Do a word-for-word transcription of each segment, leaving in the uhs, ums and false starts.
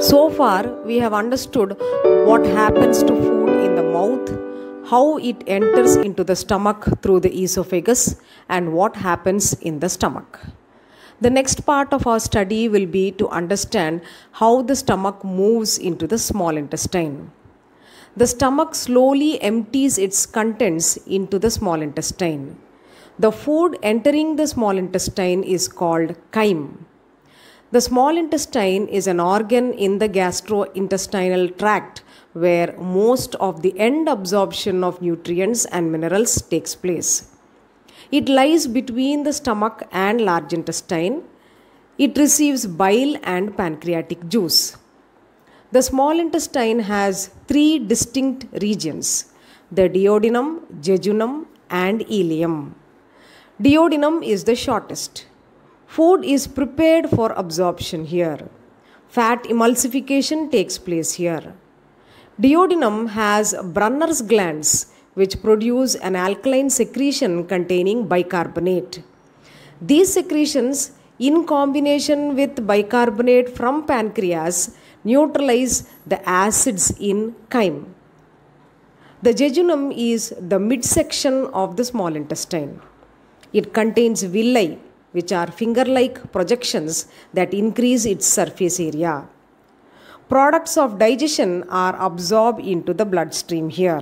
So far, we have understood what happens to food in the mouth, how it enters into the stomach through the esophagus, and what happens in the stomach. The next part of our study will be to understand how the stomach moves into the small intestine. The stomach slowly empties its contents into the small intestine. The food entering the small intestine is called chyme. The small intestine is an organ in the gastrointestinal tract where most of the end absorption of nutrients and minerals takes place. It lies between the stomach and large intestine. It receives bile and pancreatic juice. The small intestine has three distinct regions: the duodenum, jejunum, and ileum. Duodenum is the shortest. Food is prepared for absorption here. Fat emulsification takes place here. Duodenum has Brunner's glands, which produce an alkaline secretion containing bicarbonate. These secretions, in combination with bicarbonate from pancreas, neutralize the acids in chyme. The jejunum is the midsection of the small intestine. It contains villi, which are finger-like projections that increase its surface area. Products of digestion are absorbed into the bloodstream here.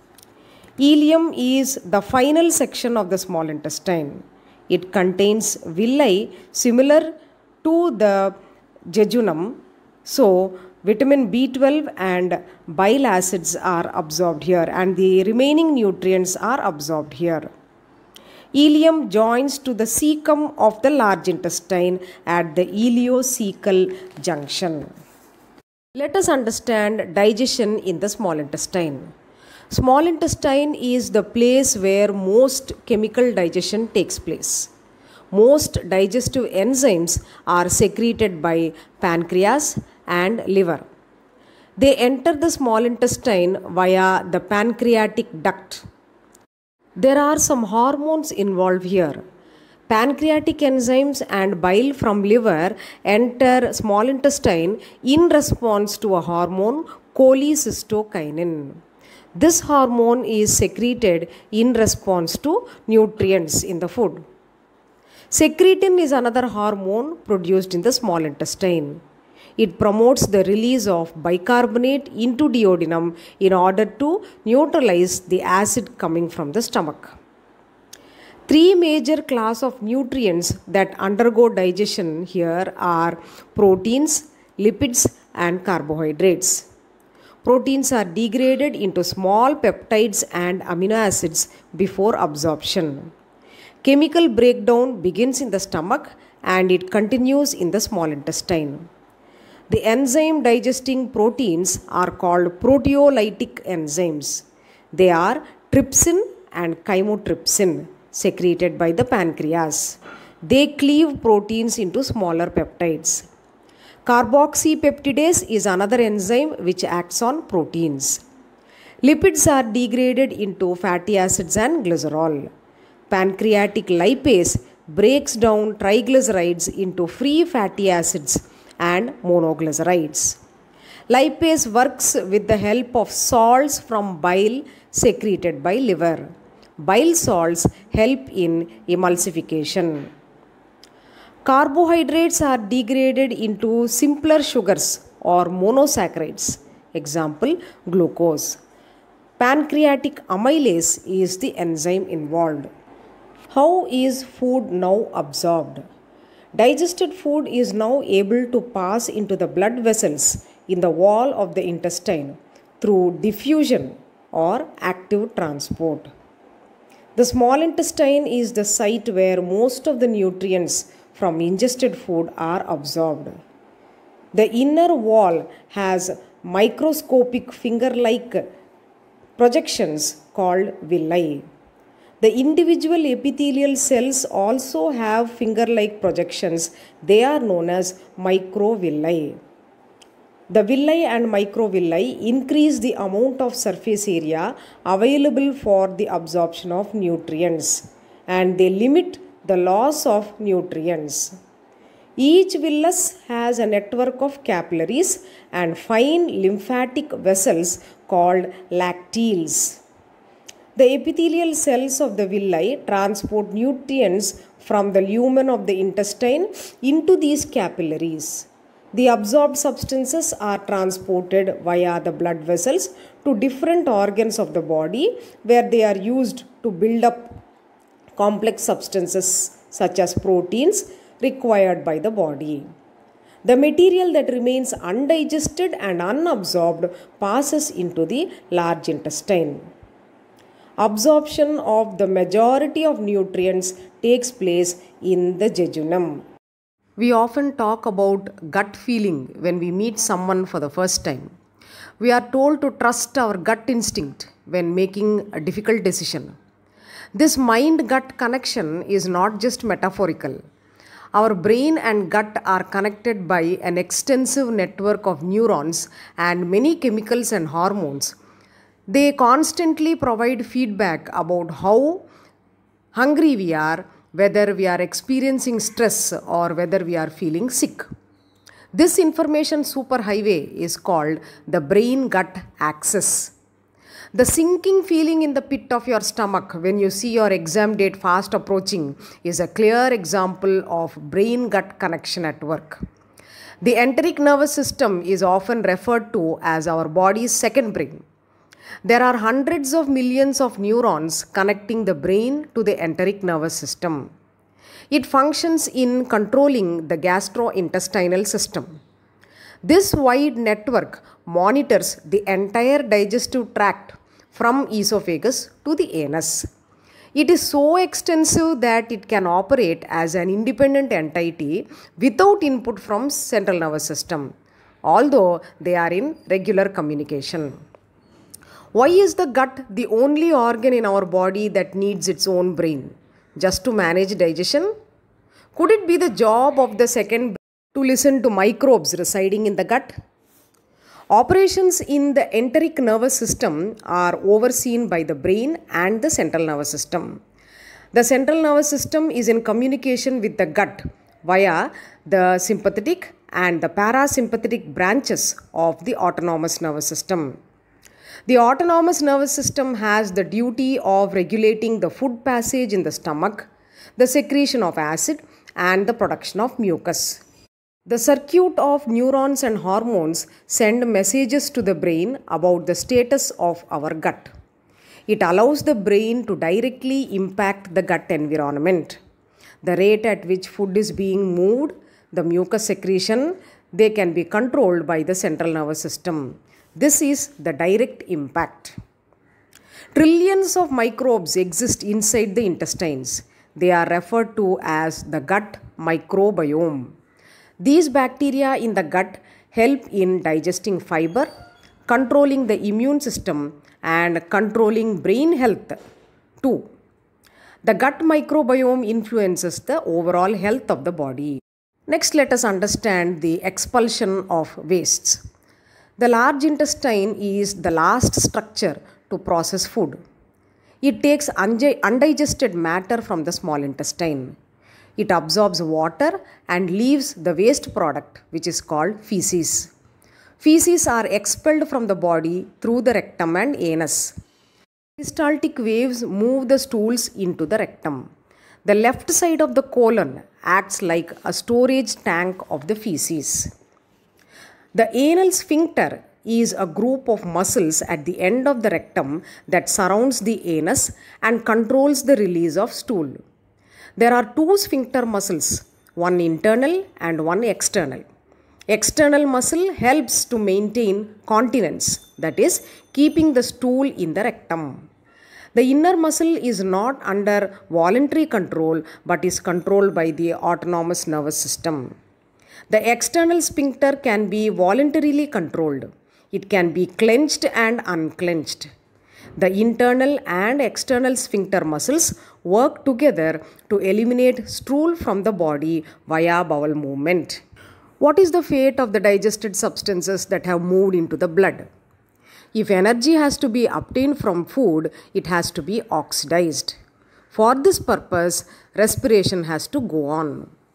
Ileum is the final section of the small intestine. It contains villi similar to the jejunum, so vitamin B twelve and bile acids are absorbed here, and the remaining nutrients are absorbed here. Ileum joins to the cecum of the large intestine at the ileocecal junction. Let us understand digestion in the small intestine. Small intestine is the place where most chemical digestion takes place. Most digestive enzymes are secreted by pancreas and liver. They enter the small intestine via the pancreatic duct. There are some hormones involved here. Pancreatic enzymes and bile from liver enter small intestine in response to a hormone, cholecystokinin. This hormone is secreted in response to nutrients in the food. Secretin is another hormone produced in the small intestine. It promotes the release of bicarbonate into duodenum in order to neutralize the acid coming from the stomach. Three major classes of nutrients that undergo digestion here are proteins, lipids, and carbohydrates. Proteins are degraded into small peptides and amino acids before absorption. Chemical breakdown begins in the stomach and it continues in the small intestine. The enzyme digesting proteins are called proteolytic enzymes. They are trypsin and chymotrypsin, secreted by the pancreas. They cleave proteins into smaller peptides. Carboxypeptidase is another enzyme which acts on proteins. Lipids are degraded into fatty acids and glycerol. Pancreatic lipase breaks down triglycerides into free fatty acids and monoglycerides. Lipase works with the help of salts from bile secreted by liver. Bile salts help in emulsification. Carbohydrates are degraded into simpler sugars or monosaccharides. Example, glucose. Pancreatic amylase is the enzyme involved. How is food now absorbed? Digested food is now able to pass into the blood vessels in the wall of the intestine through diffusion or active transport. The small intestine is the site where most of the nutrients from ingested food are absorbed. The inner wall has microscopic finger-like projections called villi. The individual epithelial cells also have finger-like projections. They are known as microvilli. The villi and microvilli increase the amount of surface area available for the absorption of nutrients, and they limit the loss of nutrients. Each villus has a network of capillaries and fine lymphatic vessels called lacteals. The epithelial cells of the villi transport nutrients from the lumen of the intestine into these capillaries. The absorbed substances are transported via the blood vessels to different organs of the body where they are used to build up complex substances such as proteins required by the body. The material that remains undigested and unabsorbed passes into the large intestine. Absorption of the majority of nutrients takes place in the jejunum. We often talk about gut feeling when we meet someone for the first time. We are told to trust our gut instinct when making a difficult decision. This mind-gut connection is not just metaphorical. Our brain and gut are connected by an extensive network of neurons and many chemicals and hormones. They constantly provide feedback about how hungry we are, whether we are experiencing stress or whether we are feeling sick. This information superhighway is called the brain-gut axis. The sinking feeling in the pit of your stomach when you see your exam date fast approaching is a clear example of brain-gut connection at work. The enteric nervous system is often referred to as our body's second brain. There are hundreds of millions of neurons connecting the brain to the enteric nervous system. It functions in controlling the gastrointestinal system. This wide network monitors the entire digestive tract from esophagus to the anus. It is so extensive that it can operate as an independent entity without input from central nervous system, although they are in regular communication. Why is the gut the only organ in our body that needs its own brain? Just to manage digestion? Could it be the job of the second brain to listen to microbes residing in the gut? Operations in the enteric nervous system are overseen by the brain and the central nervous system. The central nervous system is in communication with the gut via the sympathetic and the parasympathetic branches of the autonomous nervous system. The autonomous nervous system has the duty of regulating the food passage in the stomach, the secretion of acid, and the production of mucus. The circuit of neurons and hormones send messages to the brain about the status of our gut. It allows the brain to directly impact the gut environment. The rate at which food is being moved, the mucus secretion, they can be controlled by the central nervous system. This is the direct impact. Trillions of microbes exist inside the intestines. They are referred to as the gut microbiome. These bacteria in the gut help in digesting fiber, controlling the immune system, and controlling brain health too. The gut microbiome influences the overall health of the body. Next, let us understand the expulsion of wastes. The large intestine is the last structure to process food. It takes undigested matter from the small intestine. It absorbs water and leaves the waste product, which is called feces. Feces are expelled from the body through the rectum and anus. Peristaltic waves move the stools into the rectum. The left side of the colon acts like a storage tank of the feces. The anal sphincter is a group of muscles at the end of the rectum that surrounds the anus and controls the release of stool. There are two sphincter muscles, one internal and one external. External muscle helps to maintain continence, that is, keeping the stool in the rectum. The inner muscle is not under voluntary control but is controlled by the autonomous nervous system. The external sphincter can be voluntarily controlled. It can be clenched and unclenched. The internal and external sphincter muscles work together to eliminate stool from the body via bowel movement. What is the fate of the digested substances that have moved into the blood? If energy has to be obtained from food, it has to be oxidized. For this purpose, respiration has to go on.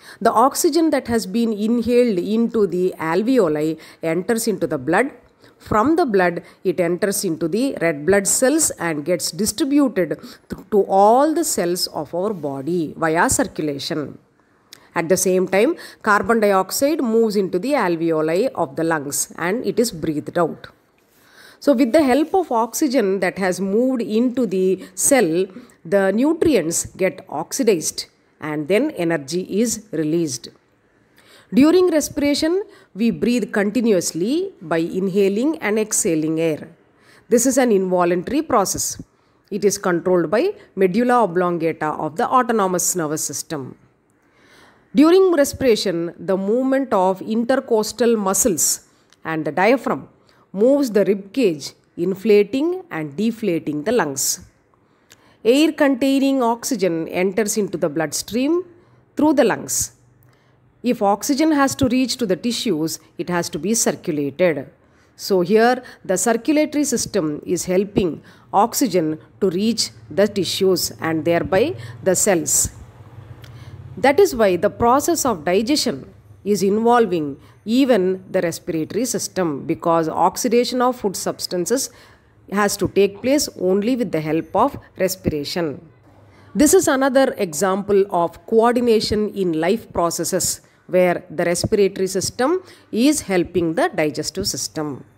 The oxygen that has been inhaled into the alveoli enters into the blood. From the blood, it enters into the red blood cells and gets distributed to all the cells of our body via circulation. At the same time, carbon dioxide moves into the alveoli of the lungs and it is breathed out. So with the help of oxygen that has moved into the cell, the nutrients get oxidized and then energy is released. During respiration, we breathe continuously by inhaling and exhaling air. This is an involuntary process. It is controlled by medulla oblongata of the autonomous nervous system. During respiration, the movement of intercostal muscles and the diaphragm moves the rib cage, inflating and deflating the lungs. Air containing oxygen enters into the bloodstream through the lungs. If oxygen has to reach to the tissues, it has to be circulated. So here the circulatory system is helping oxygen to reach the tissues and thereby the cells. That is why the process of digestion is involving even the respiratory system, because oxidation of food substances has to take place only with the help of respiration. This is another example of coordination in life processes where the respiratory system is helping the digestive system.